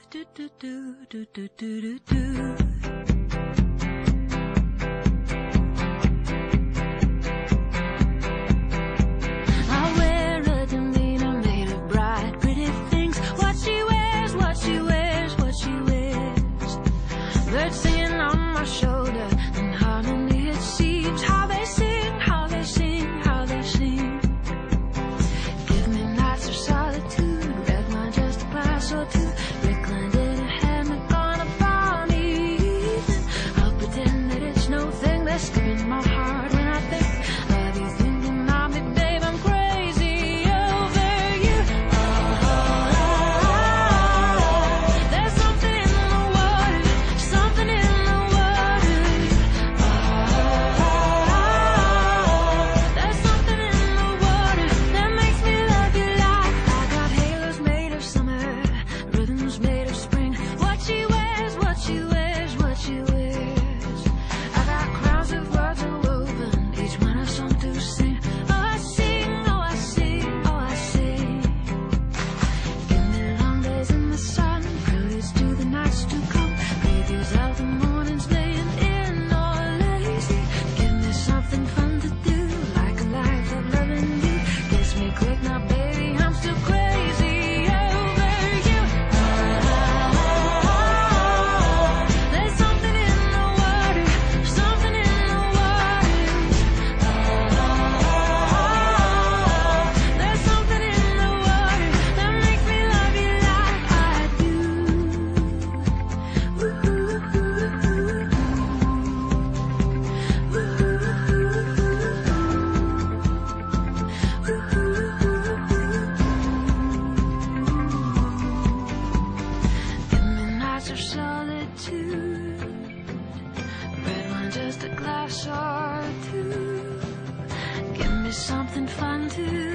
do do do do do do do. I wear a demeanor made of bright, pretty things. What she wears, what she wears, what she wears. Birds singing on my shoulder, and harmony it seems. How they sing, how they sing, how they sing. Give me nights of solitude, red wine, just a glass or two. Reclined in a hammock on a balmy evening. I'll pretend that it's no thing. They're skipping my heart when I think of you, thinking of me, babe. I'm crazy over you. There's something in the water, something in the water. There's something in the water that makes me love you like I got halos made of summer, rhythms made of spring. What she wears, what she wears, what she wears. I got crowns of words woven, each one a song to sing. Oh, I sing, oh, I sing, oh, I sing. Give me long days in the sun, preludes to the nights to come, previews of the mornings laying in or lazy. Give me something fun to do, like a life of loving you. Kiss me quick now, baby, I'm still crazy over you. There's something in the water, something in the water. There's something in the water that makes me love you like I do. Give me nights of solitude, red wine, just a glass or two. Give me something fun to